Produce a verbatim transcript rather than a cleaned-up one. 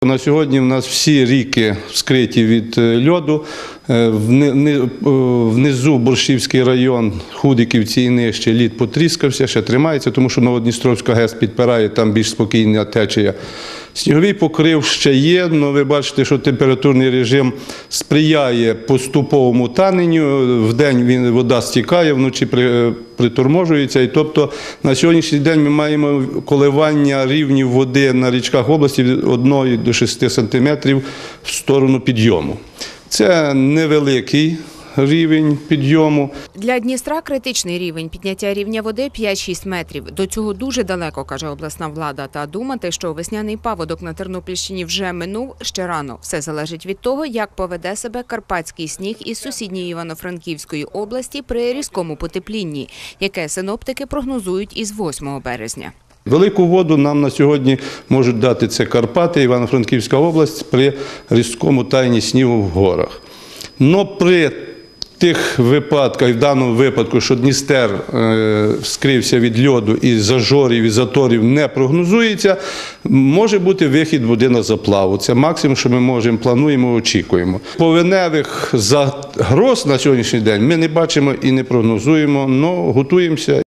На сьогодні в нас всі ріки вскриті від льоду. Внизу Борщівський район, Худиківці і нижче, лід потріскався, ще тримається, тому що Новодністровська ГЕС підпирає, там більш спокійна течія. Сніговий покрив ще є, але ви бачите, що температурний режим сприяє поступовому таненню. Вдень він, вода стікає, вночі приторможується. І тобто на сьогоднішній день ми маємо коливання рівнів води на річках області від одного до шести сантиметрів в сторону підйому. Це невеликий рівень підйому. Для Дністра критичний рівень підняття рівня води п'ять-шість метрів. До цього дуже далеко, каже обласна влада. Та думати, що весняний паводок на Тернопільщині вже минув, ще рано. Все залежить від того, як поведе себе карпатський сніг із сусідньої Івано-Франківської області при різкому потеплінні, яке синоптики прогнозують із восьмого березня. Велику воду нам на сьогодні можуть дати це Карпати, Івано-Франківська область при різкому таянні снігу в горах. Но при тих випадках, в даному випадку, що Дністер е, вскрився від льоду і зажорів, і заторів не прогнозується, може бути вихід води на заплаву. Це максимум, що ми можемо, плануємо, очікуємо. Повеневих загроз на сьогоднішній день ми не бачимо і не прогнозуємо, але готуємося.